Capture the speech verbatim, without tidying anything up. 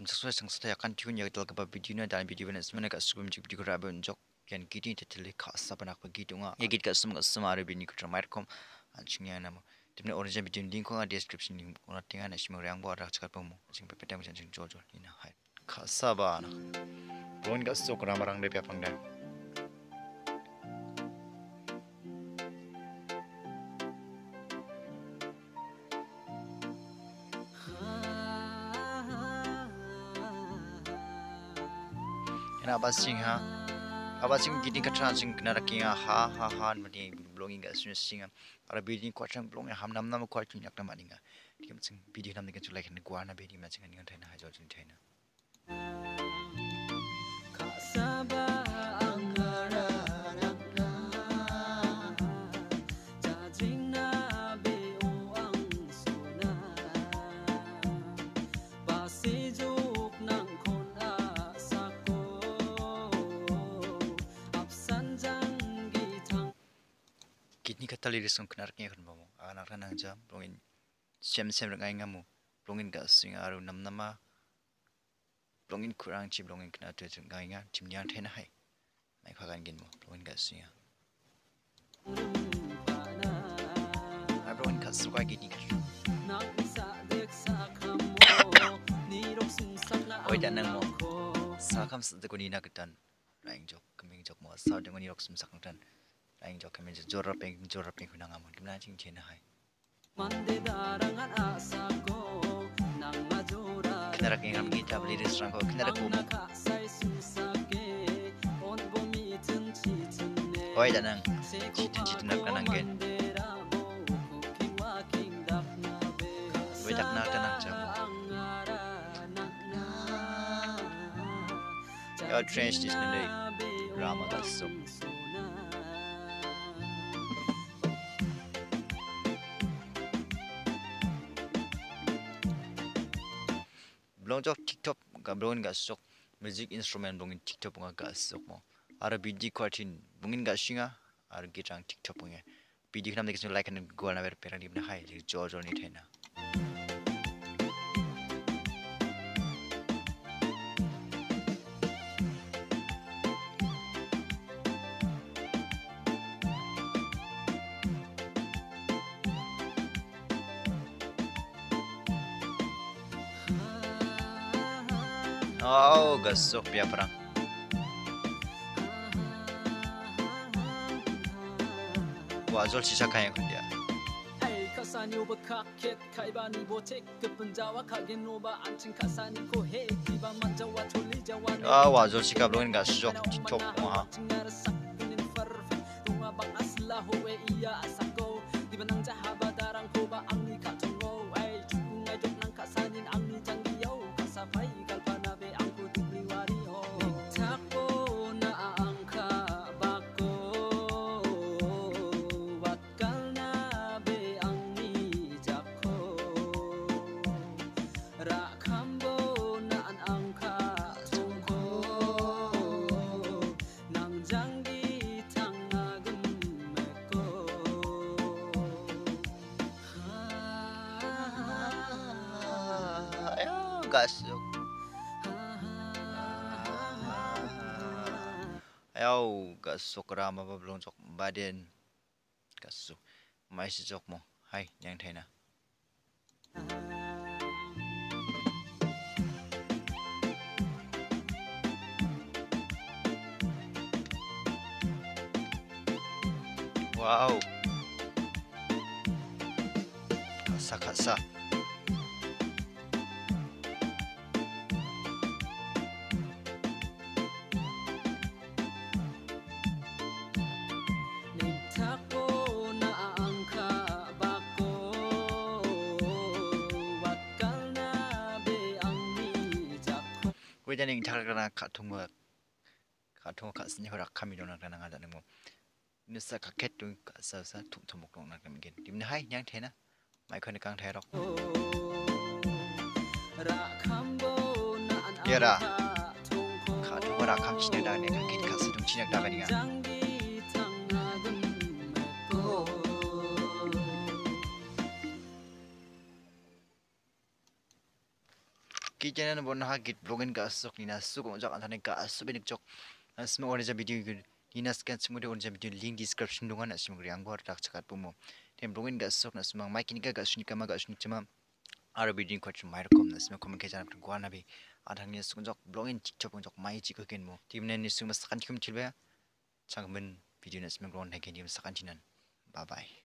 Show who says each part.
Speaker 1: sesuai sang saya akan tune ya dalam kepada video na dalam video na sebenarnya kat sebelum video keraba unjuk yang gini teteli khas apa nak begitu nga ya git kat semua semua ada bini kutra markom anjingnya nama dimana original video link ko nga description link ko natingan na semua yang buat cakap pemu anjing pepetang macam anjing jojo ina hai khas apa na pun kat sok ramarang de pepang dan Ina abasing ha, abasing gini katran sing kena rakinga ha ha ha mati blogging gas sing singa, ara bidi kwatran blog ham nam nam kwatran yak nam aninga, diam sing bidi nam dengan tulai kena gua na bidi macam dengan thena ha jojin thena. Kini kata liris ng kenarknya kan bamu, anak anak aja, blongin sem sem rengai ngamu, blongin gas sing aru nam nama, blongin kurang ci blongin kena tu rengai ngam, cim nian thena hai, mai kagan gin mu, blongin gas sing. Ai blongin gas suka gini kan. Oi dan nang mo, sakam sedekun ina ketan, lain jok, keming jok mo, sa dengan irok sum sakang tan. Aing jok kami jorap peng jorap peng kunang amun gimana cing cina hai. Kenara keng ram kita beli restoran kau kenara kumu. Oi danang, cita cita nak danang gen. Oi tak nak danang jam. Ya trench di sini ramah gasuk. Belum jauh TikTok, belum enggak sok music instrument belum TikTok enggak sok mo. Ada bidi kuatin, mungkin enggak singa, ada Nikjrang TikTok punya. Bidi kita nak like dan gua nak berperang di mana hai, jadi jauh-jauh ni thena. Oh, gasok biar perang. Wajol sisa kaya kun dia. Ah, wajol sika belum gasok TikTok mah. Gasok. Ayo gasok ramah apa belum jok badan gasok. Mai si jok mo. Hai, yang thena. Wow. Kasa kasa. Wedan yang cara kerana katung katung kat sini orang kami dona kerana ada nemu. Nusa kaket tu kat sasa tuk tomok dona kami gen. Di mana hai yang thena, mai kau nekang therok. Ya dah. Katung orang kami sini dah ni kakit kat sedung cina dah ni kan. channel bon ha git blogin ka sok ni na su ko jak anthane ka su benik jok asma orja video gid ni na scan smude orja video link description dungan asma griang bor tak chakat pumo tem blogin ga sok na smang mic ni ka ga suni kama ga suni chama aro video ko chum mai kom na sma comment ke jana gwa na bi adang ni su jok blogin tiktok jok mai chi ko ken mo tim ne ni su mas kan kum chilba changmen video na sma gron ha ken dim sakan chinan bye bye